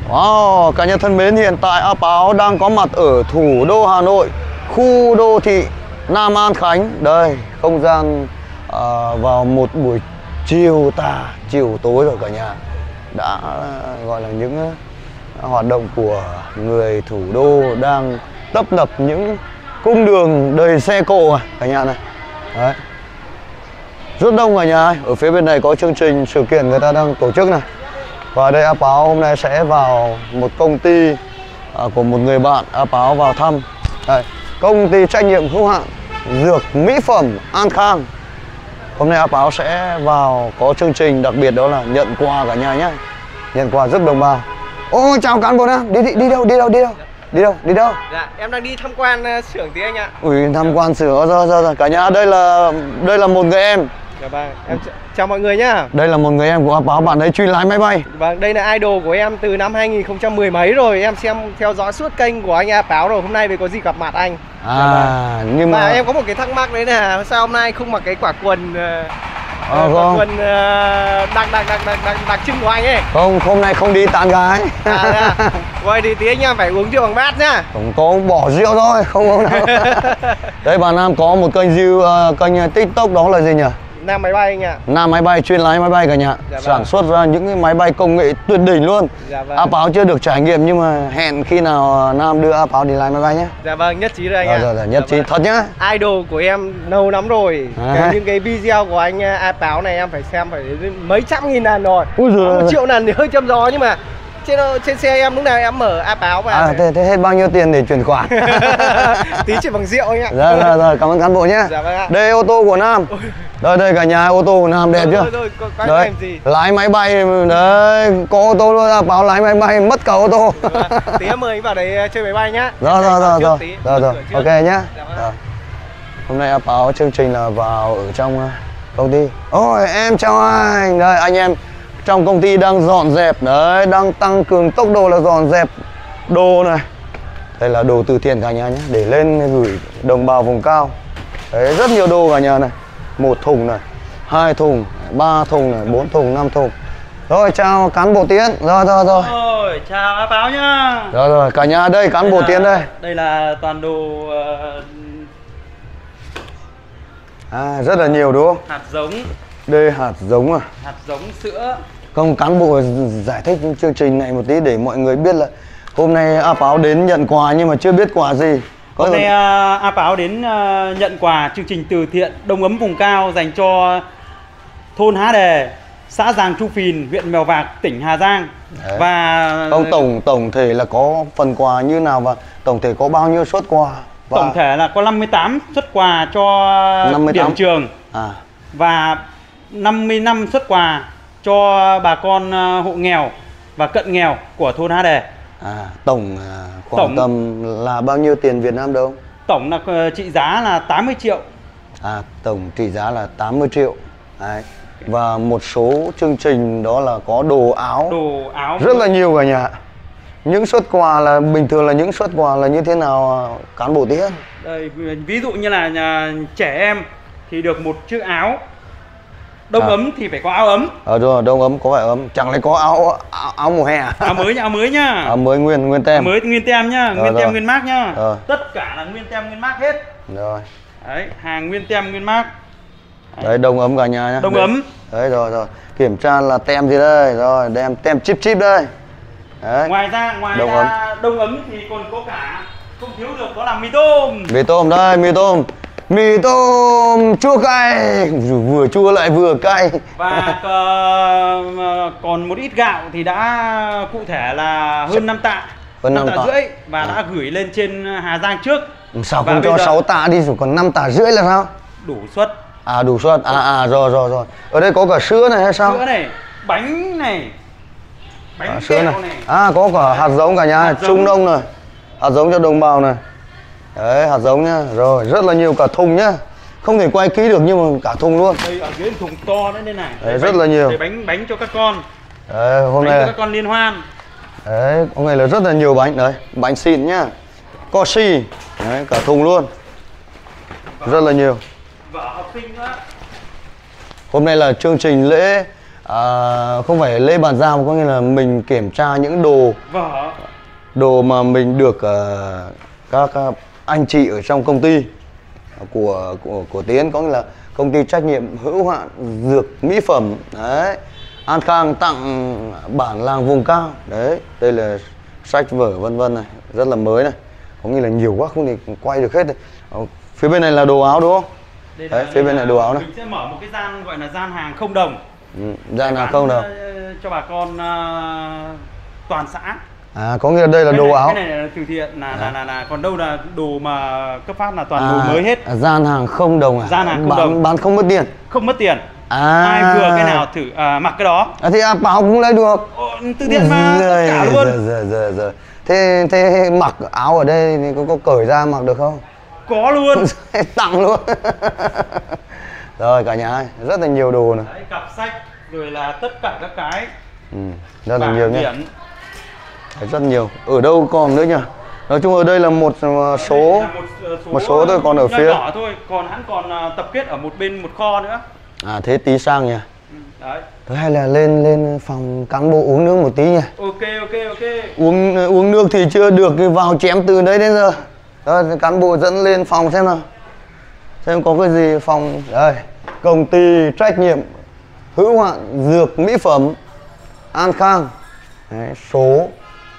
Wow, cả nhà thân mến, hiện tại A Páo đang có mặt ở thủ đô Hà Nội, khu đô thị Nam An Khánh. Đây, không gian vào một buổi chiều chiều tối rồi cả nhà. Đã gọi là những hoạt động của người thủ đô đang tấp nập những cung đường đầy xe cộ cả nhà này. Đấy. Rất đông cả nhà ơi. Ở phía bên này có chương trình sự kiện người ta đang tổ chức này. Và đây A Páo hôm nay sẽ vào một công ty của một người bạn A Páo vào thăm. Đây, công ty trách nhiệm hữu hạn dược mỹ phẩm An Khang. Hôm nay A Páo sẽ vào có chương trình đặc biệt, đó là nhận quà cả nhà nhé. Nhận quà giúp đồng bào. Ô, chào cán bộ Nam, đi đâu? Dạ, em đang đi tham quan xưởng tí anh ạ. Ui, tham quan xưởng rồi. Cả nhà, đây là một người em. Dạ vâng, em chào mọi người nhá. Đây là một người em của A Páo, bạn ấy chuyên lái máy bay. Vâng, đây là idol của em từ năm 2010 mấy rồi. Em xem theo dõi suốt kênh của anh A Páo rồi. Hôm nay mới có gì gặp mặt anh. Nhưng mà em có một cái thắc mắc đấy là sao hôm nay không mặc cái quả quần quần đặc trưng của anh ấy. Không, hôm nay không đi tán gái. Vậy thì tí anh em phải uống rượu bằng bát nhá. Không có bỏ rượu thôi, không uống đâu. Đây, bà Nam có một kênh TikTok, đó là gì nhỉ? Nam máy bay anh ạ. Nam máy bay, chuyên lái máy bay cả nhà. Dạ vâng. Sản xuất ra những cái máy bay công nghệ tuyệt đỉnh luôn. Dạ vâng. A Páo chưa được trải nghiệm nhưng mà hẹn khi nào Nam đưa A Páo đi lái máy bay nhé. Dạ vâng, nhất trí rồi anh ạ. Rồi, nhất trí thật nhá. Idol của em lâu lắm rồi. Những cái video của anh A Páo này em phải xem phải đến mấy trăm nghìn lần rồi. Ui giời. 1 triệu lần thì hơi châm gió, nhưng mà trên xe em lúc nào em mở A Páo và thế hết bao nhiêu tiền để chuyển khoản? tí chuyển bằng rượu anh ạ. Rồi, cảm ơn cán bộ nhé. Dạ vâng ạ. Đây ô tô của Nam. Đây cả nhà, ô tô của Nam đẹp chưa? Đấy, gì? Lái máy bay đấy, có ô tô luôn. A Páo lái máy bay mất cả ô tô. Tí em mời anh vào đấy chơi máy bay nhá. Rồi, ok nhá. Rồi. Hôm nay A Páo chương trình là vào ở trong công ty. Ôi, em chào anh. Đây, anh em trong công ty đang dọn dẹp đấy, đang tăng cường tốc độ là dọn dẹp đồ này. Đây là đồ từ thiện cả nhà nhé, để lên gửi đồng bào vùng cao. Đấy, rất nhiều đồ cả nhà này. 1 thùng này, 2 thùng, 3 thùng này, 4 thùng, 5 thùng. Rồi, chào cán bộ Tiến. Rồi. Rồi, chào A Páo nhá. Rồi, cả nhà đây, cán bộ Tiến đây. Đây là toàn đồ rất là nhiều đúng không? hạt giống. Đây hạt giống à? Hạt giống sữa. Không, cán bộ giải thích chương trình này một tí để mọi người biết là hôm nay A Páo đến nhận quà nhưng mà chưa biết quà gì. Hôm nay A Páo đến nhận quà chương trình từ thiện Đông Ấm Vùng Cao dành cho thôn Há Đề, xã Giàng Chu Phìn, huyện Mèo Vạc, tỉnh Hà Giang. Đấy. Và tổng thể là có phần quà như nào và tổng thể có bao nhiêu suất quà? Tổng thể là có 58 suất quà cho 58. điểm trường và 55 suất quà cho bà con hộ nghèo và cận nghèo của thôn Há Đề. Tổng khoảng tầm là bao nhiêu tiền Việt Nam đâu? Tổng là trị giá là 80 triệu. Tổng trị giá là 80 triệu. Đấy. Và một số chương trình đó là có đồ áo rất là nhiều cả nhà. Những suất quà là bình thường là những suất quà là như thế nào cán bộ Tiến? Đây, ví dụ như là trẻ em thì được một chiếc áo. Đông ấm thì phải có áo ấm. Rồi, đông ấm có phải ấm. Chẳng lẽ có áo mùa hè à? Áo mới nhá. Áo mới nguyên tem. Mới nguyên tem nhá, nguyên tem nguyên mác nhá. Tất cả là nguyên tem nguyên mác hết. Rồi. Đấy, hàng nguyên tem nguyên mác. Đấy, đông ấm cả nhà nhá. Đông ấm. Đấy rồi. Kiểm tra là tem gì đây? Rồi, đem tem chip đây. Đấy. Ngoài ra đông ấm thì còn có cả không thiếu được đó là mì tôm. Mì tôm đây, mì tôm chua cay, vừa chua lại vừa cay. Và còn một ít gạo thì đã cụ thể là hơn 5 tạ. Hơn 5 tạ rưỡi và đã gửi lên trên Hà Giang trước. Sao không cho 6 tạ đi rồi còn 5 tạ rưỡi là sao? Đủ suất. Đủ suất. Rồi. Ở đây có cả sữa này hay sao? Sữa này, bánh này. Bánh sữa này. Có cả hạt giống cả nhà, Trung Đông này. Hạt giống cho đồng bào này. Đấy, hạt giống nhá. Rồi, rất là nhiều, cả thùng nhá. Không thể quay kỹ được nhưng mà cả thùng luôn. Đây ở dưới thùng to nữa đây này. Đấy, rất là nhiều. Đây bánh cho các con. Đấy, hôm nay cho các con liên hoan. Đấy, hôm nay là rất là nhiều bánh đấy, bánh xịn nhá. Cosi. Đấy, cả thùng luôn. Rất là nhiều. Vở học sinh nữa. Hôm nay là chương trình lễ không phải lễ bàn giao, có nghĩa là mình kiểm tra những đồ mà mình được các anh chị ở trong công ty của Tiến, có nghĩa là công ty trách nhiệm hữu hạn dược mỹ phẩm đấy, An Khang tặng bản làng vùng cao đấy. Đây là sách vở vân vân này, rất là mới này, có nghĩa là nhiều quá không thể quay được hết. Phía bên này là đồ áo đúng không? Đấy, phía bên này đồ áo này. Mình sẽ mở một cái gian gọi là gian hàng không đồng. Gian hàng không đồng cho bà con toàn xã. Có nghĩa là đây là đồ áo. Cái này là từ thiện là còn đâu là đồ mà cấp phát là toàn đồ mới hết. Gian hàng không đồng Gian hàng không đồng. Bán không mất tiền. Không mất tiền. Ai vừa cái nào thử mặc cái đó. Thì Bảo cũng lấy được. Từ thiện mà tất cả luôn. Rồi. Thế mặc áo ở đây thì có cởi ra mặc được không? Có luôn. Tặng luôn. Rồi cả nhà ơi, rất là nhiều đồ này. Đấy, cặp sách rồi là tất cả các cái. Rất là nhiều nhé. Rất nhiều. Ở đâu còn nữa nhỉ? Nói chung ở đây là một số thôi, còn ở phía nhỏ thôi, còn hắn còn tập kết ở một bên một kho nữa. Thế tí sang nhỉ. Đấy. Thế hay là lên phòng cán bộ uống nước một tí nhỉ? Ok. Uống nước thì chưa được thì vào chém từ đấy đến giờ. Đó, cán bộ dẫn lên phòng xem nào. Xem có cái gì phòng. Đây, công ty trách nhiệm hữu hạn dược mỹ phẩm An Khang. Đấy, số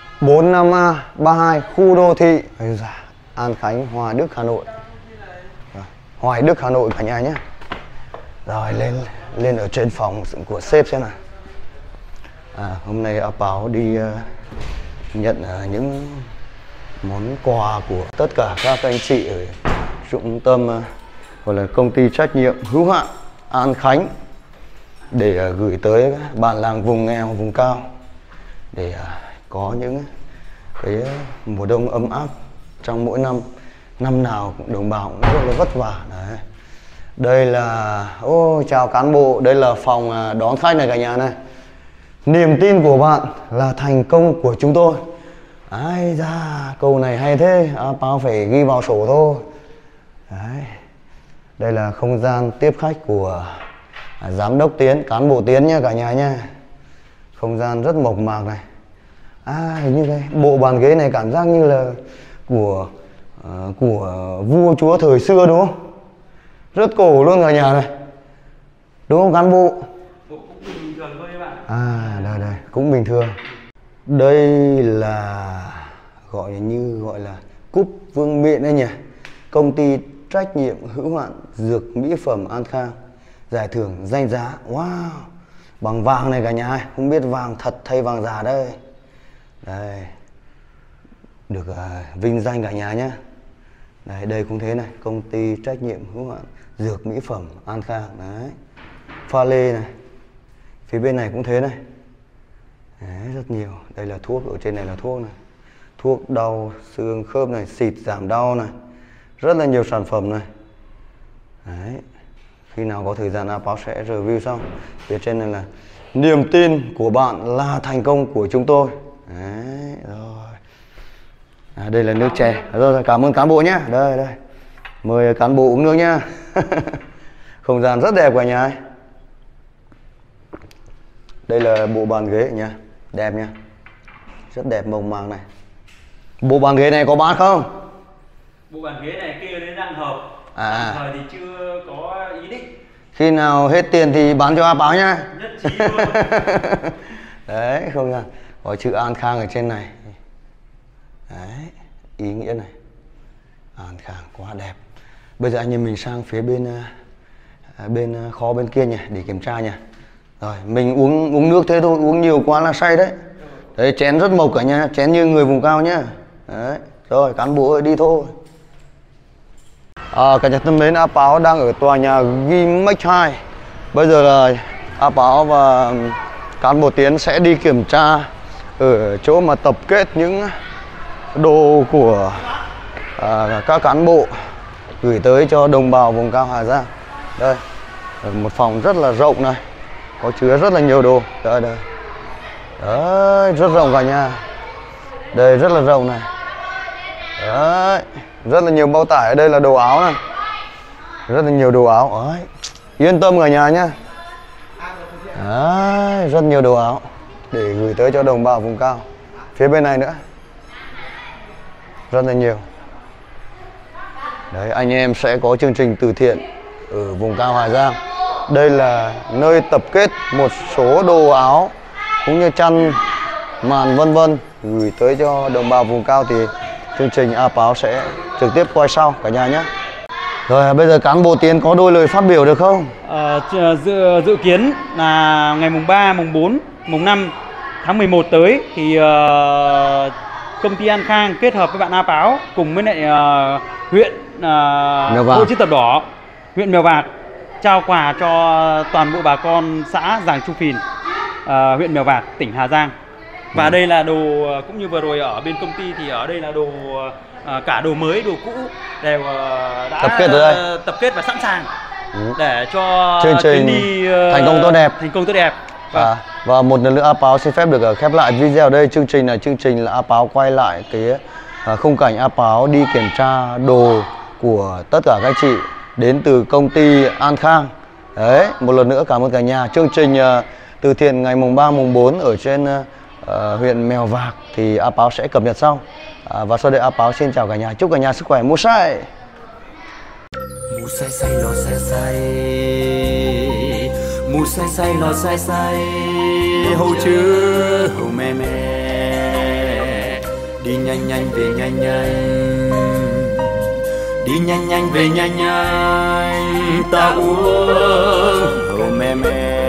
45A32 khu đô thị An Khánh, Hoài Đức, Hà Nội. Hoài Đức, Hà Nội cả nhà nhé. Rồi lên ở trên phòng của sếp xem nào. Hôm nay A Báo đi nhận những món quà của tất cả các anh chị ở trung tâm gọi là công ty trách nhiệm hữu hạn An Khánh để gửi tới bản làng vùng nghèo, vùng cao để có những cái mùa đông ấm áp trong mỗi năm. Năm nào đồng bào cũng rất là vất vả đấy. Đây là chào cán bộ, đây là phòng đón khách này cả nhà này. Niềm tin của bạn là thành công của chúng tôi. Ai da, câu này hay thế, Báo phải ghi vào sổ thôi. Đấy. Đây là không gian tiếp khách của giám đốc Tiến, cán bộ Tiến nha cả nhà nha. Không gian rất mộc mạc này. Hình như đây, bộ bàn ghế này cảm giác như là của vua chúa thời xưa đúng không? Rất cổ luôn cả nhà này. Đúng không cán bộ? Cũng bình thường thôi các bạn. Đây, cũng bình thường. Đây là gọi là cúp vương miện đấy nhỉ. Công ty trách nhiệm hữu hạn dược mỹ phẩm An Khang. Giải thưởng danh giá. Wow. Bằng vàng này cả nhà ơi. Không biết vàng thật hay vàng giả đây. Đây. Được vinh danh cả nhà nhé. Đây cũng thế này. Công ty trách nhiệm hữu hạn dược mỹ phẩm An Khang. Đấy. Pha lê này. Phía bên này cũng thế này. Đấy, rất nhiều. Đây là thuốc, ở trên này là thuốc này. Thuốc đau xương khớp này, xịt giảm đau này. Rất là nhiều sản phẩm này. Đấy. Khi nào có thời gian A Báo sẽ review sau. Phía trên này là niềm tin của bạn là thành công của chúng tôi. Đấy, rồi. Đây là nước chè. Rồi, cảm ơn cán bộ nhé. Đây. Mời cán bộ uống nước nhá. Không gian rất đẹp cả nhà ơi. Đây là bộ bàn ghế nha. Đẹp nha. Rất đẹp mộc mạc này. Bộ bàn ghế này có bán không? Bộ bàn ghế này kia đến đang hợp. Thời thì chưa có ý định. Khi nào hết tiền thì bán cho A Báo nhá. Nhất trí luôn. Đấy, không nha. Có chữ An Khang ở trên này. Đấy, ý nghĩa này. An Khang quá đẹp. Bây giờ anh em mình sang phía bên kho bên kia nhỉ, để kiểm tra nhỉ. Rồi, mình uống nước thế thôi, uống nhiều quá là say đấy. Đấy, chén rất mộc cả nhà, chén như người vùng cao nhá. Đấy, rồi cán bộ ơi đi thôi. Cả nhà thân mến, A Báo đang ở tòa nhà Gimex 2. Bây giờ là A Báo và cán bộ Tiến sẽ đi kiểm tra ở chỗ mà tập kết những đồ của các cán bộ gửi tới cho đồng bào vùng cao Hà Giang. Đây, một phòng rất là rộng này, có chứa rất là nhiều đồ. Đây. Đấy, rất rộng cả nhà. Đây rất là rộng này. Đấy, rất là nhiều bao tải. Ở đây là đồ áo này. Rất là nhiều đồ áo. Đấy. Yên tâm cả nhà nhá. Đấy, rất nhiều đồ áo để gửi tới cho đồng bào vùng cao. Phía bên này nữa rất là nhiều. Đấy, anh em sẽ có chương trình từ thiện ở vùng cao Hà Giang. Đây là nơi tập kết một số đồ áo cũng như chăn màn vân vân gửi tới cho đồng bào vùng cao, thì chương trình A Páo sẽ trực tiếp quay sau cả nhà nhé. Rồi bây giờ cán bộ Tiến có đôi lời phát biểu được không? Dự kiến là ngày mùng 3, mùng 4, mùng 5 tháng 11 tới thì công ty An Khang kết hợp với bạn A Páo cùng với lại huyện Hội Chữ Thập Đỏ huyện Mèo Vạc trao quà cho toàn bộ bà con xã Giàng Trung Phìn, huyện Mèo Vạc, tỉnh Hà Giang. Và đây là đồ cũng như vừa rồi ở bên công ty thì ở đây là đồ cả đồ mới, đồ cũ đều đã tập kết và sẵn sàng để cho chương trình đi thành công tốt đẹp. Và một lần nữa A Páo xin phép được khép lại video ở đây. Chương trình là A Páo quay lại cái khung cảnh A Páo đi kiểm tra đồ của tất cả các chị đến từ công ty An Khang. Đấy, một lần nữa cảm ơn cả nhà. Chương trình từ thiện ngày mùng 3, mùng 4 ở trên huyện Mèo Vạc thì A Páo sẽ cập nhật sau. Và sau đây A Páo xin chào cả nhà, chúc cả nhà sức khỏe. Mua sai mu sai sai lo sai sai, mu sai sai lo sai sai, hầu chưa hầu mẹ mẹ, đi nhanh nhanh về nhanh nhanh, đi nhanh nhanh về nhanh nhanh, ta uống hầu mẹ mẹ.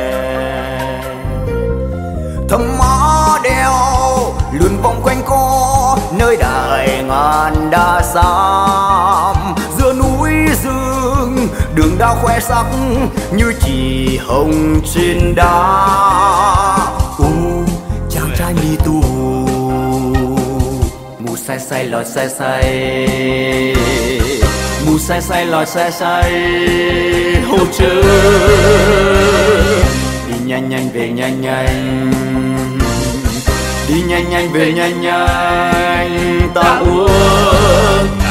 Thầm mõ đeo luôn vòng quanh co nơi đại ngàn đa xám, giữa núi rừng đường đao khoe sắc như chỉ hồng trên đá. Chàng trai mi tu mu say say lòi say say, mu say say lòi say say, hô chớ đi nhanh nhanh về nhanh nhanh, đi nhanh nhanh về nhanh nhanh, ta uống